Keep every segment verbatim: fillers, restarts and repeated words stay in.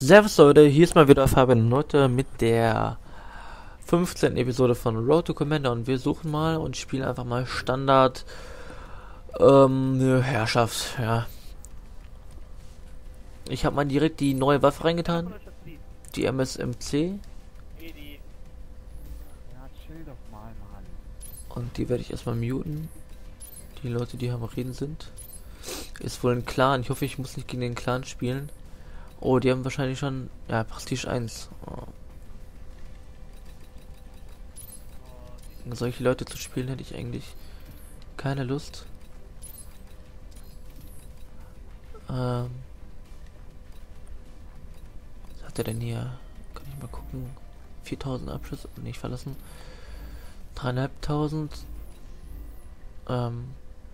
Servus Leute, hier ist mal wieder Fabian heute mit der fünfzehnten Episode von Road to Commander und wir suchen mal und spielen einfach mal Standard ähm, eine Herrschaft, ja. Ich habe mal direkt die neue Waffe reingetan, die M S M C. Und die werde ich erstmal muten. Die Leute, die am Reden sind. Ist wohl ein Clan, ich hoffe ich muss nicht gegen den Clan spielen. Oh, die haben wahrscheinlich schon, ja, Prestige eins. Oh. Solche Leute zu spielen hätte ich eigentlich keine Lust. Ähm. Was hat er denn hier? Kann ich mal gucken. viertausend Abschüsse, nicht verlassen. dreieinhalbtausend. Ähm.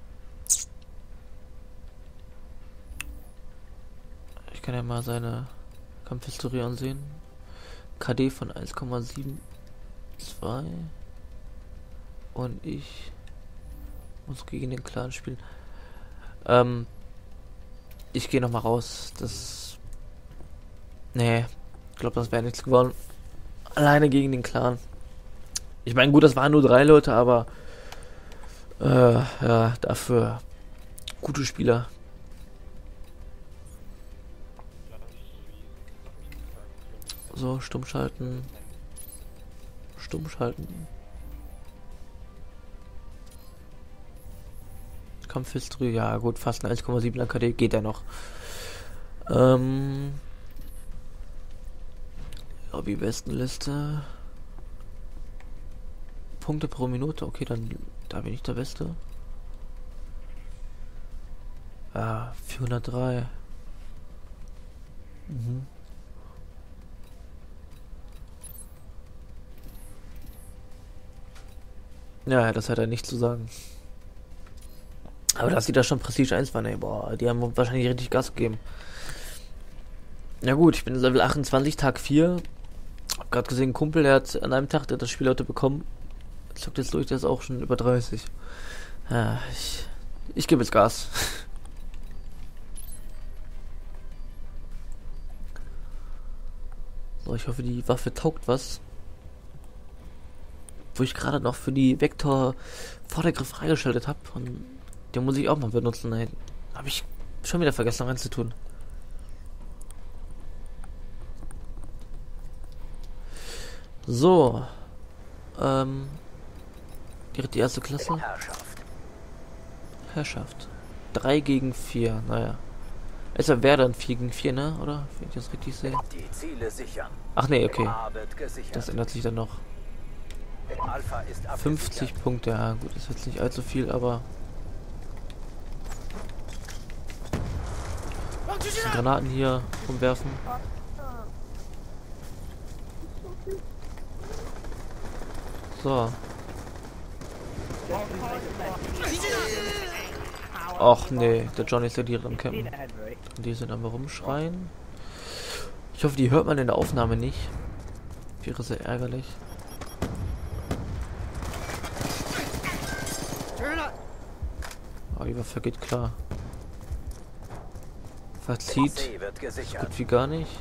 Ich kann ja mal seine Kampfhistorie ansehen. K D von eins Komma sieben zwei. Und ich muss gegen den Clan spielen. Ähm. Ich gehe noch mal raus. Das. Nee. Ich glaube, das wäre nichts geworden. Alleine gegen den Clan. Ich meine, gut, das waren nur drei Leute, aber. Äh, ja, dafür. Gute Spieler. So, stumm schalten. Stumm schalten. Kampfhistorie, ja gut, fast ein eins Komma sieben K D geht ja noch. Ähm. Lobby-Bestenliste. Punkte pro Minute, okay, dann da bin ich der Beste. Ah, vierhundertdrei. Mhm. Ja, das hat er nicht zu sagen. Aber dass die da schon Prestige eins waren, ey, boah, die haben wahrscheinlich richtig Gas gegeben. Ja gut, ich bin Level achtundzwanzig, Tag vier. Hab gerade gesehen, ein Kumpel, der hat an einem Tag der hat das Spiel heute bekommen. Zockt jetzt durch, der ist auch schon über dreißig. Ja, ich, ich gebe jetzt Gas. So, ich hoffe, die Waffe taugt was. Wo ich gerade noch für die Vektor Vordergriff freigeschaltet habe. Und den muss ich auch mal benutzen. Nein, habe ich schon wieder vergessen reinzutun. So. Ähm. Direkt die erste Klasse. Herrschaft. Herrschaft. drei gegen vier, naja. Es wäre dann vier gegen vier, ne? Oder? Wenn ich das richtig sehe. Die Ziele sichern. Ach nee, okay. A wird gesichert. Das ändert sich dann noch. Alpha ist fünfzig abgesichert. Punkte, ja gut, ist jetzt nicht allzu viel, aber. Die Granaten hier rumwerfen. So. Och nee, der Johnny ist ja direkt am Campen. Und die sind am rumschreien. Ich hoffe, die hört man in der Aufnahme nicht. Wäre sehr ärgerlich. Aber die Waffe geht klar. Verzieht C wird so gesichert. gut wie gar nicht.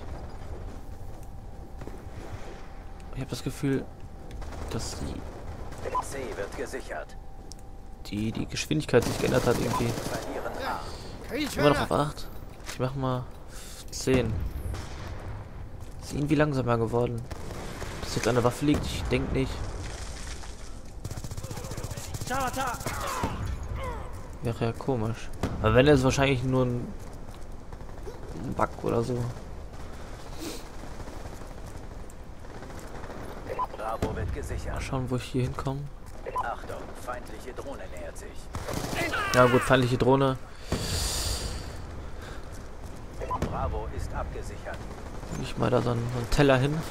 Ich habe das Gefühl, dass die, C wird gesichert. die die Geschwindigkeit sich geändert hat irgendwie. Verlieren A. Immer noch auf acht. Ich mach mal zehn. Ist irgendwie langsamer geworden. Dass jetzt an der Waffe liegt, ich denke nicht. Wäre ja komisch. Aber wenn, ist wahrscheinlich nur ein, ein Bug oder so. Bravo wird Mal gesichert. schauen, wo ich hier hinkomme. Achtung, feindliche Drohne nähert sich. Ja gut, feindliche Drohne. Bravo ist abgesichert. Leg ich mal da so einen, so einen Teller hin.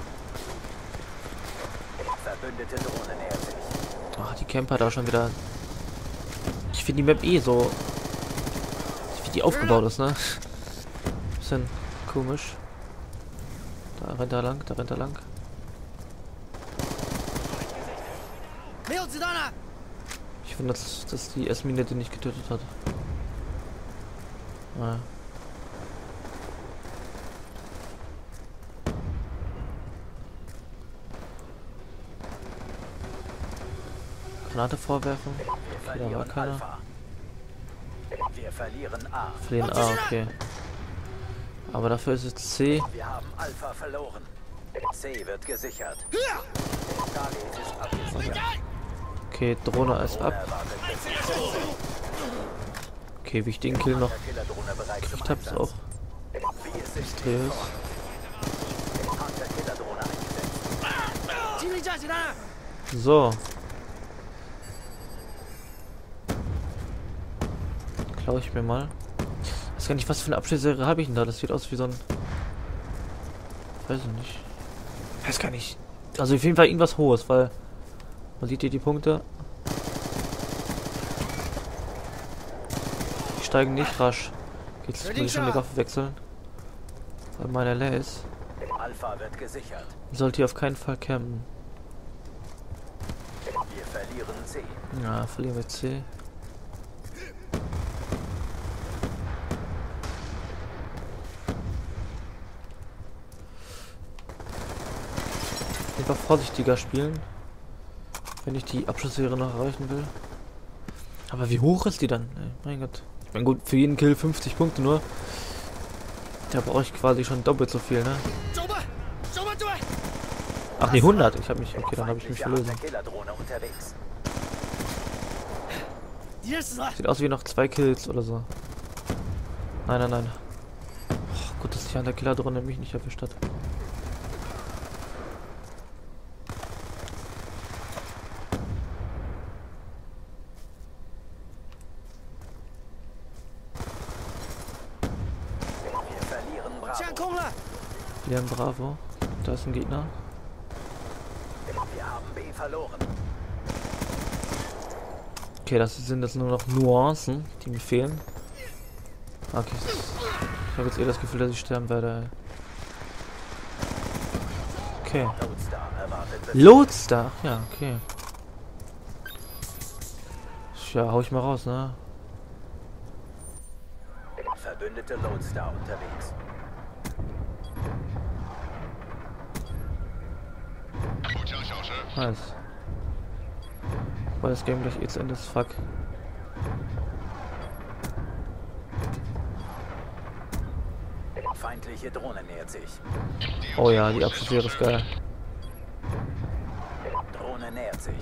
Verbündete Drohne nähert sich. Ach, die Camper da schon wieder. Ich finde die Map eh so. Wie die aufgebaut ist, ne? Bisschen komisch. Da rennt er lang, da rennt er lang. Ich finde, dass, dass die Esmine den nicht getötet hat. Naja. Granate vorwerfen. Wir Okay, da war verlieren keiner. Alpha. Wir verlieren A. Verlieren A, okay. Aber dafür ist es C. Wir haben Alpha verloren. C wird gesichert. Charlie ist abgesichert. Okay, Drohne ist ab. Unerwartet gesichert. Okay, wichtigen Kill noch. Hunter-Killer-Drohne bereit zum Ich hab's Einsatz. auch. Wir sind Mysteriös. Hunter-Killer-Drohne eingesetzt. So. Klaue ich mir mal. Ich weiß gar nicht, was für eine Abschlussserie habe ich denn da? Das sieht aus wie so ein... Weiß ich nicht. Weiß gar nicht. Also auf jeden Fall irgendwas Hohes, weil... Man sieht hier die Punkte. Die steigen nicht rasch. Jetzt muss ich schon die Waffe wechseln. Weil meine leer ist. Alpha wird gesichert. Ich sollte hier auf keinen Fall campen. Wir verlieren C. Ja, verlieren wir C. Einfach vorsichtiger spielen, wenn ich die Abschlussserie noch erreichen will. Aber wie hoch ist die dann? Ey, mein Gott. Ich meine, gut, für jeden Kill fünfzig Punkte nur. Da brauche ich quasi schon doppelt so viel, ne? Ach nee, hundert. Ich habe mich... Okay, dann habe ich mich verlösen. Hunter-Killer-Drohne unterwegs. Sieht aus wie noch zwei Kills oder so. Nein, nein, nein. Oh, gut, dass die Hunter-Killer-Drohne mich nicht erwischt hat. Wir verlieren Bravo. Leon Bravo. Da ist ein Gegner. Wir haben B verloren. Okay, das sind jetzt nur noch Nuancen, die mir fehlen. Okay. Ich habe jetzt eh das Gefühl, dass ich sterben werde. Okay. Lodestar erwartet. Lodestar? Ja, okay. Ja, hau ich mal raus, ne? Verbündete Lodestar unterwegs. Nice. Weil das Game gleich eh zu Ende ist, fuck. Feindliche Drohne nähert sich. Oh ja, die Abschlussserie ist geil. Drohne nähert sich.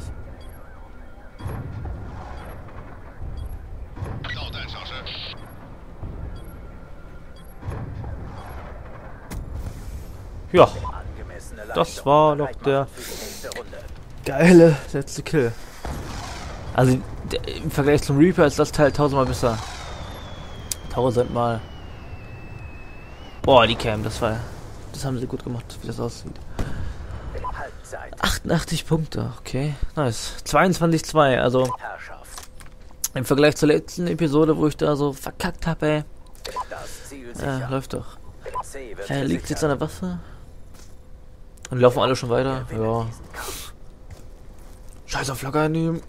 Ja, Angemessene das Leistung. war noch Bereit der machen für die nächste Runde. geile letzte Kill. Also der, im Vergleich zum Reaper ist das Teil tausendmal besser. Tausendmal. Boah, die Cam, das war... Das haben sie gut gemacht, wie das aussieht. Halbzeit. achtundachtzig Punkte, okay. Nice. zweiundzwanzig zwei, also Herrschaft. im Vergleich zur letzten Episode, wo ich da so verkackt habe, ey. Das Ziel Ja, sicher. läuft doch. C wird Er liegt jetzt gesichert. an der Waffe. Und die laufen alle schon weiter. Gewinne Ja. diesen Kampf. Scheiß auf Flagge einnehmen.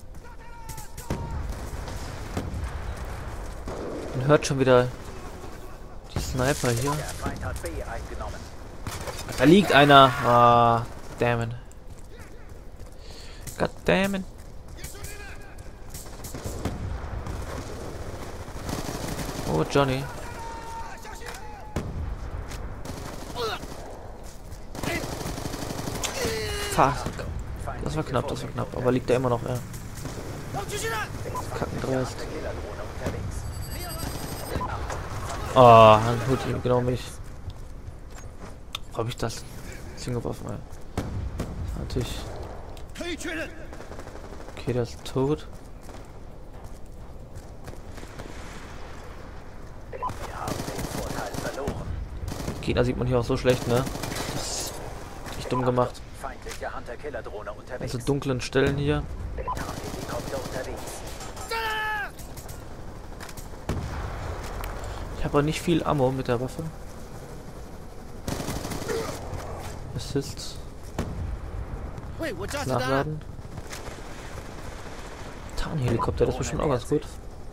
Man hört schon wieder die Sniper hier. Der Feind hat B eingenommen. Da liegt einer. Ah, damn it. God damn it. Oh, Johnny. Fuck. Das war knapp, das war knapp. Aber liegt da immer noch, ja. Kackendreist. Hunter-Killer-Drohne unterwegs. Oh, dann holt ihn genau mich. Wo hab ich das? Single-Waffen, ey. Natürlich. Okay, der ist tot. Wir haben den Vorteil verloren. Gegner sieht man hier auch so schlecht, ne? Das ist echt dumm gemacht. Feindliche Hunter-Killer-Drohne unterwegs. Also dunklen Stellen hier. Tarnhelikopter unterwegs. Ich habe auch nicht viel Ammo mit der Waffe. Assists. Nachladen. Tarnhelikopter, das ist bestimmt auch ganz gut.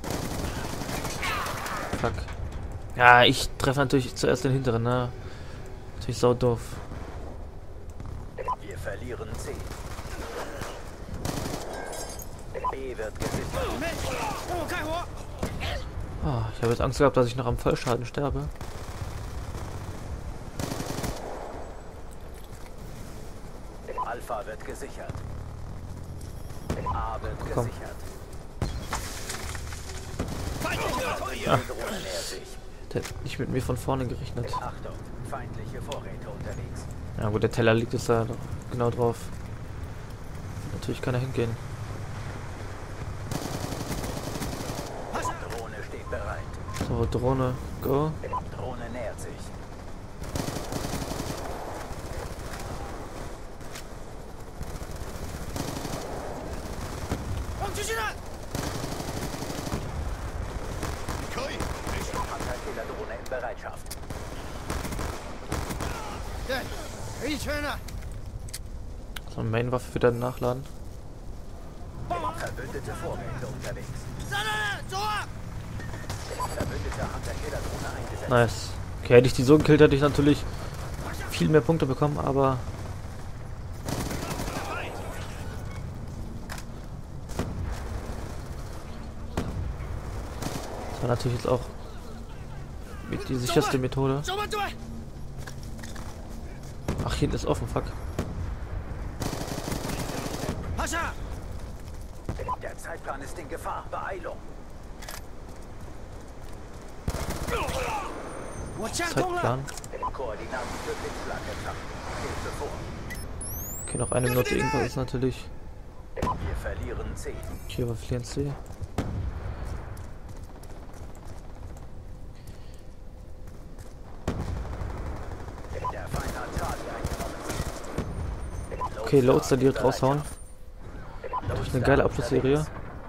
Fuck. Ja, ich treffe natürlich zuerst den hinteren, ne? Natürlich sau doof. Wir verlieren C. B wird gesichert. Oh, ich habe jetzt Angst gehabt, dass ich noch am Vollschaden sterbe. Alpha wird gesichert. A wird Komm. gesichert. Ah. Die Drohne nähert sich. Der hat nicht mit mir von vorne gerechnet. Achtung, feindliche Vorräte unterwegs. Ja gut, der Teller liegt jetzt da genau drauf. Natürlich kann er hingehen. Drohne steht bereit. So, Drohne, go. Drohne nähert sich. Drohne in Bereitschaft. So, Mainwaffe wieder nachladen. Verbündete Vorräte unterwegs. Verbündete hat der Killerdrohne eingesetzt. Nice. Okay, hätte ich die so gekillt, hätte ich natürlich viel mehr Punkte bekommen, aber... Das war natürlich jetzt auch mit die sicherste Methode. Ach, hinten ist offen, fuck. Der Zeitplan ist in Gefahr. Beeilung. Zeitplan. Koordinaten für Blitzschlag empfangen. Hilfe vor. Okay, noch eine Minute irgendwas ist natürlich. Wir verlieren C. Okay, wir verlieren C. Der Feind hat Charlie eingenommen. Okay, Loads da direkt raushauen. Durch eine geile Abschlussserie.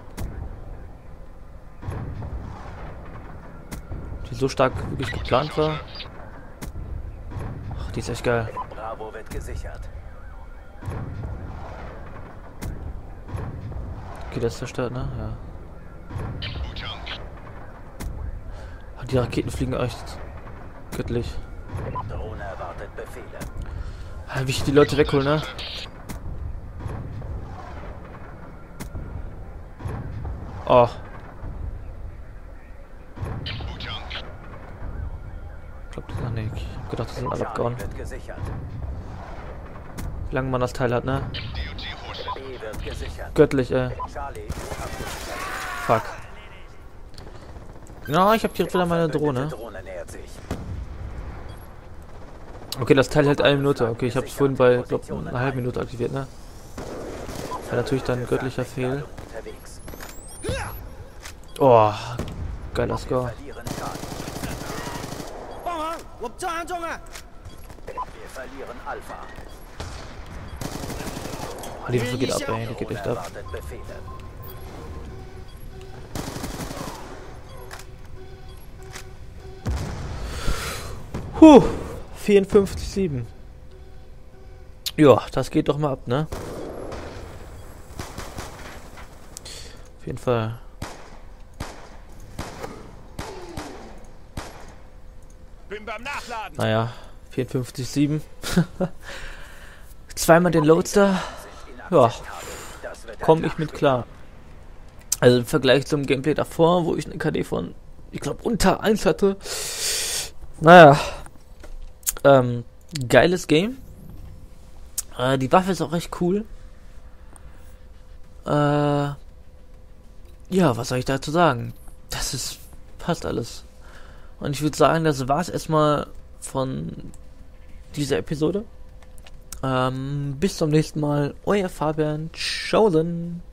Die so stark wirklich geplant war. Ach, die ist echt geil. Bravo wird gesichert. Okay, das ist zerstört, ne? Ja. Ach, die Raketen fliegen echt göttlich. Drohne erwartet Befehle. Ah, wie ich die Leute wegholen, ne? Oh. Ich glaub, die sind, nee, ich hab gedacht, die sind alle abgehauen. Charlie wird gesichert. Wie lange man das Teil hat, ne? B wird gesichert. Göttlich, ey. Charlie ist abgesichert. Fuck. Ja, ich hab direkt wieder meine Drohne. Drohne nähert sich. Okay, das Teil hält eine Minute. Okay, ich hab's vorhin bei, glaub, einer halben Minute aktiviert, ne? War natürlich dann ein göttlicher Fehl. Unterwegs. Oh, geiler Score. Verlieren Charlie. Wir verlieren Alpha. Oh, die Waffe geht ab, ey. Die geht echt ab. Erwartet Befehle. Puh, vierundfünfzig Komma sieben. Ja, das geht doch mal ab, ne? Auf jeden Fall. Bin beim Nachladen. Naja, vierundfünfzig Komma sieben. Zweimal den Loadster. Ja, komme ich mit klar. Also im Vergleich zum Gameplay davor, wo ich eine K D von, ich glaube, unter eins hatte. Naja, ähm, geiles Game. Äh, die Waffe ist auch recht cool. Äh, ja, was soll ich dazu sagen? Das ist fast alles. Und ich würde sagen, das war's erstmal von dieser Episode. Ähm, bis zum nächsten Mal. Euer Fabian. Ciao dann.